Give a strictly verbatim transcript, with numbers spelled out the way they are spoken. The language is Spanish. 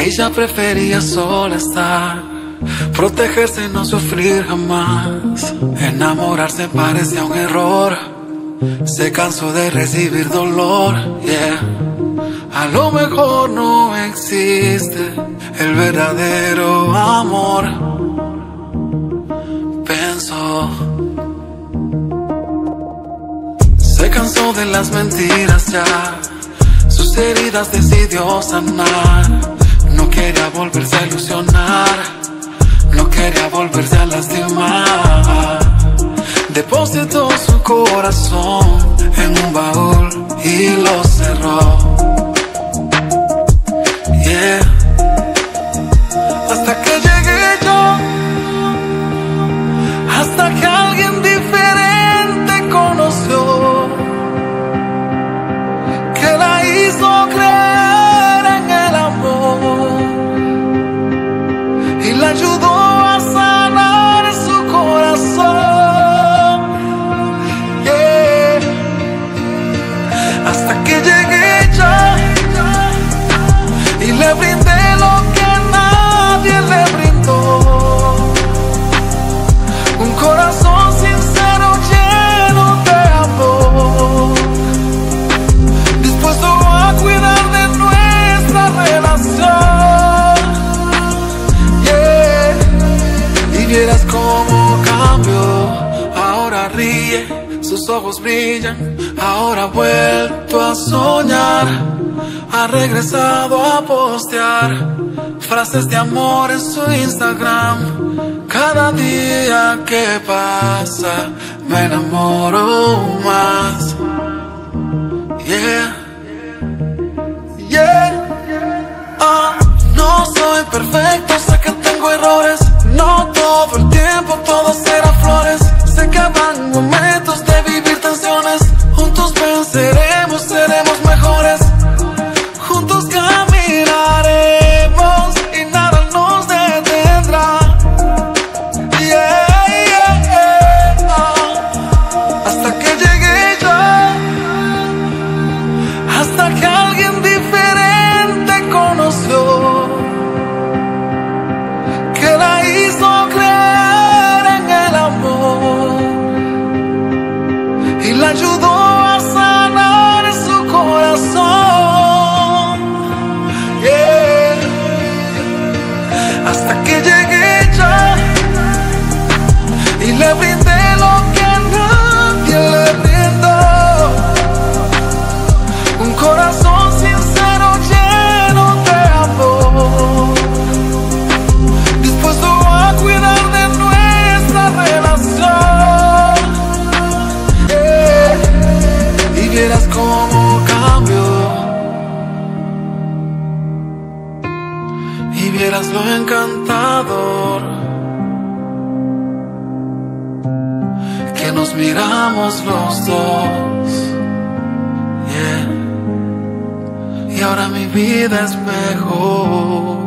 Ella prefería sola estar, protegerse y no sufrir jamás. Enamorarse parecía un error, se cansó de recibir dolor, yeah. A lo mejor no existe el verdadero amor, pensó. Se cansó de las mentiras ya, sus heridas decidió sanar. No quería volverse a ilusionar, no quería volverse a lastimar. Depositó su corazón en un baúl y lo cerró, yeah. Hasta que llegué yo, hasta que alguien diferente conoció, que la hizo creer en el amor y la ayudó a sanar su corazón, yeah. Hasta que llegué yo y le brindé lo que nadie le brindó, un corazón sincero lleno de amor, dispuesto a cuidar de nuestra relación, yeah. Y vieras cómo cambió, ahora ríe, sus ojos brillan, ahora ha vuelto a soñar, ha regresado a postear frases de amor en su Instagram. Cada día que pasa me enamoro más, yeah, yeah. Ah, no soy perfecto, sé que tengo errores, no todo el tiempo todo será flores. Sé que habrán momentos de vivir tensiones, juntos venceremos, seremos mejores. Juntos caminaremos y nada nos detendrá, yeah, yeah, yeah. Oh. Hasta que llegué yo, hasta que alguien diferente conoció, que la hizo creer en el amor y la ayudó a sanar su corazón, yeah. Hasta que llegué yo y le brindé lo que nadie le brindó, un corazón sincero lleno de amor, dispuesto a cuidar de nuestra relación, yeah. Y vieras cómo cambió, y vieras lo encantador que nos miramos los dos, yeah. Y ahora mi vida es mejor.